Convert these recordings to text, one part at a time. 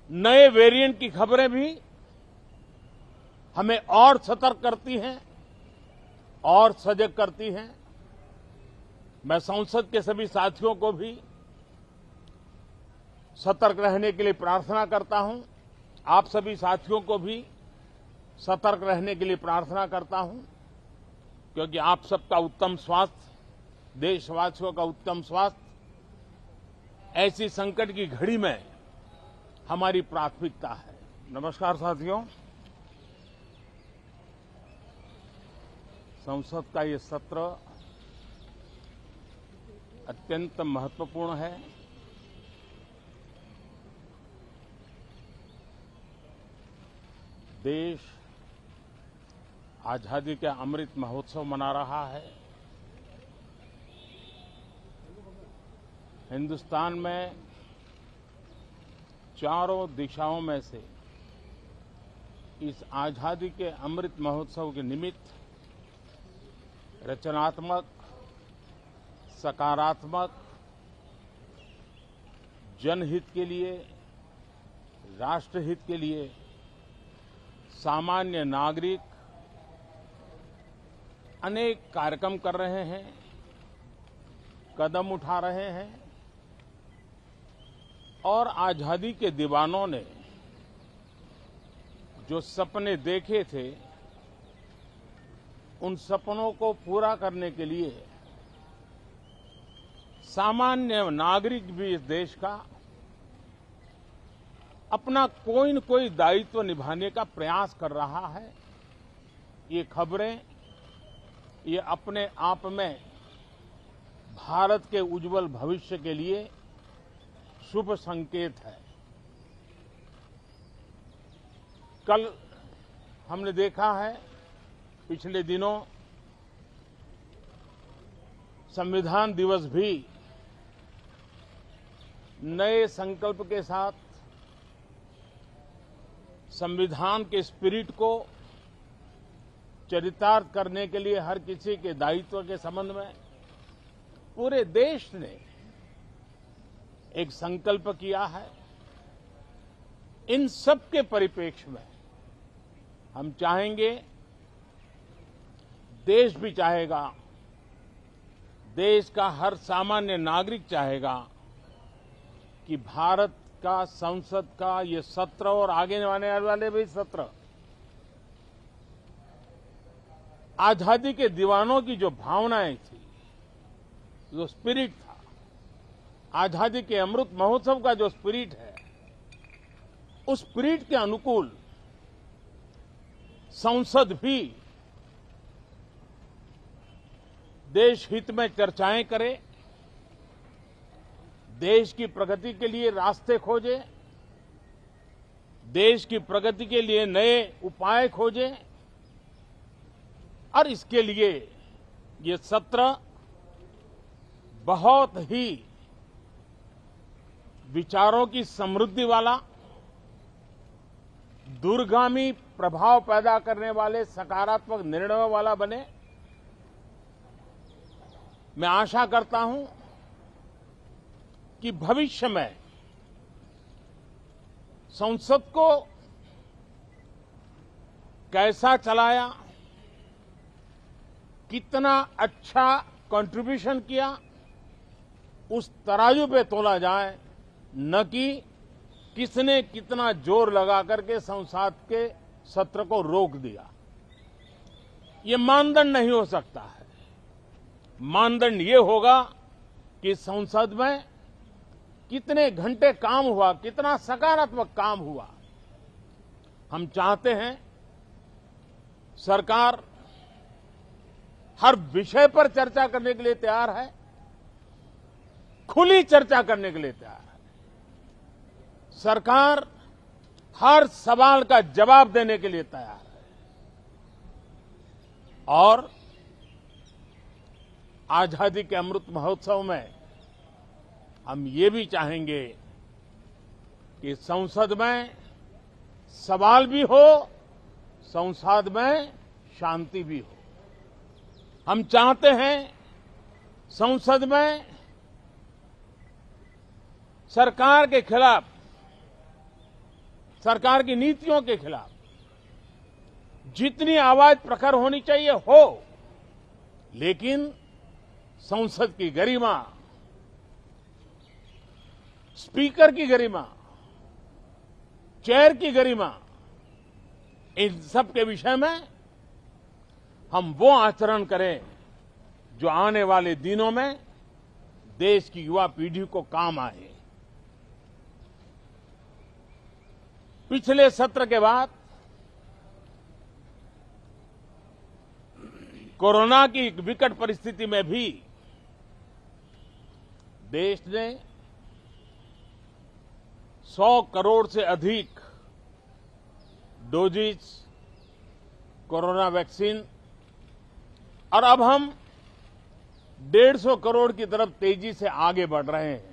नए वेरिएंट की खबरें भी हमें और सतर्क करती हैं और सजग करती हैं। मैं संसद के सभी साथियों को भी सतर्क रहने के लिए प्रार्थना करता हूं। आप सभी साथियों को भी सतर्क रहने के लिए प्रार्थना करता हूं, क्योंकि आप सबका उत्तम स्वास्थ्य, देशवासियों का उत्तम स्वास्थ्य ऐसी संकट की घड़ी में हमारी प्राथमिकता है। नमस्कार साथियों, संसद का ये सत्र अत्यंत महत्वपूर्ण है। देश आजादी के अमृत महोत्सव मना रहा है। हिंदुस्तान में चारों दिशाओं में से इस आजादी के अमृत महोत्सव के निमित्त रचनात्मक, सकारात्मक, जनहित के लिए, राष्ट्रहित के लिए सामान्य नागरिक अनेक कार्यक्रम कर रहे हैं, कदम उठा रहे हैं और आजादी के दीवानों ने जो सपने देखे थे, उन सपनों को पूरा करने के लिए सामान्य नागरिक भी इस देश का अपना कोई न कोई दायित्व निभाने का प्रयास कर रहा है। ये खबरें, ये अपने आप में भारत के उज्जवल भविष्य के लिए शुभ संकेत है। कल हमने देखा है, पिछले दिनों संविधान दिवस भी नए संकल्प के साथ संविधान के स्पिरिट को चरितार्थ करने के लिए हर किसी के दायित्व के संबंध में पूरे देश ने एक संकल्प किया है। इन सब के परिप्रेक्ष्य में हम चाहेंगे, देश भी चाहेगा, देश का हर सामान्य नागरिक चाहेगा कि भारत का संसद का ये सत्र और आगे आने वाले भी सत्र आजादी के दीवानों की जो भावनाएं थी, जो स्पिरिट था, आजादी के अमृत महोत्सव का जो स्पिरिट है, उस स्पिरिट के अनुकूल संसद भी देश हित में चर्चाएं करे, देश की प्रगति के लिए रास्ते खोजे, देश की प्रगति के लिए नए उपाय खोजे और इसके लिए ये सत्र बहुत ही विचारों की समृद्धि वाला, दूरगामी प्रभाव पैदा करने वाले सकारात्मक निर्णयों वाला बने। मैं आशा करता हूं कि भविष्य में संसद को कैसा चलाया, कितना अच्छा कंट्रीब्यूशन किया, उस तराजू पे तोला जाए, न कि किसने कितना जोर लगा करके संसद के सत्र को रोक दिया। ये मानदंड नहीं हो सकता है। मानदंड ये होगा कि संसद में कितने घंटे काम हुआ, कितना सकारात्मक काम हुआ। हम चाहते हैं सरकार हर विषय पर चर्चा करने के लिए तैयार है, खुली चर्चा करने के लिए तैयार है। सरकार हर सवाल का जवाब देने के लिए तैयार है और आजादी के अमृत महोत्सव में हम ये भी चाहेंगे कि संसद में सवाल भी हो, संसद में शांति भी हो। हम चाहते हैं संसद में सरकार के खिलाफ सरकार की नीतियों के खिलाफ जितनी आवाज प्रखर होनी चाहिए हो, लेकिन संसद की गरिमा, स्पीकर की गरिमा, चेयर की गरिमा, इन सब के विषय में हम वो आचरण करें जो आने वाले दिनों में देश की युवा पीढ़ी को काम आए। पिछले सत्र के बाद कोरोना की एक विकट परिस्थिति में भी देश ने 100 करोड़ से अधिक डोजेज कोरोना वैक्सीन और अब हम 150 करोड़ की तरफ तेजी से आगे बढ़ रहे हैं।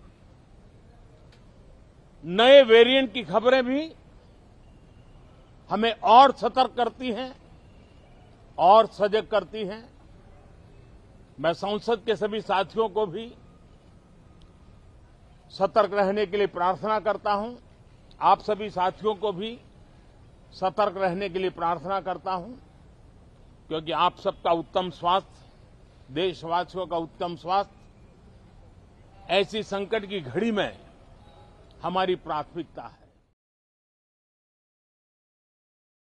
नए वेरिएंट की खबरें भी हमें और सतर्क करती हैं और सजग करती हैं। मैं संसद के सभी साथियों को भी सतर्क रहने के लिए प्रार्थना करता हूं। आप सभी साथियों को भी सतर्क रहने के लिए प्रार्थना करता हूं, क्योंकि आप सबका उत्तम स्वास्थ्य, देशवासियों का उत्तम स्वास्थ्य ऐसी संकट की घड़ी में हमारी प्राथमिकता है।